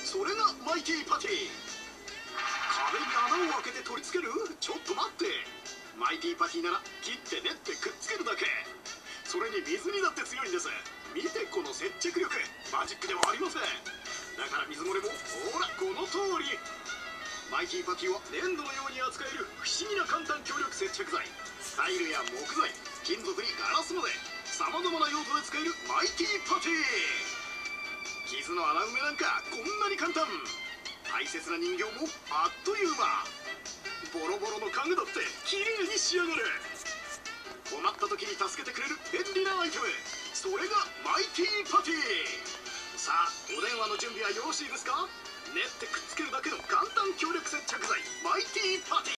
それがマイティパティ。壁に穴を開けて取り付ける？ちょっと待って、マイティパティなら切って練ってくっつけるだけ。それに水にだって強いんです。見てこの接着力、マジックではありません。だから水漏れもほらこの通り。マイティパティは粘土のように扱える不思議な簡単強力接着剤。タイルや木材、金属にガラスまでさまざまな用途で使えるマイティパティ。傷の穴埋めなんかこんなに簡単。大切な人形もあっという間。ボロボロの家具だって綺麗に仕上がる。困った時に助けてくれる便利なアイテム、それがマイティパティ。さあお電話の準備はよろしいですか？練ってくっつけるだけの簡単強力接着剤マイティパティ。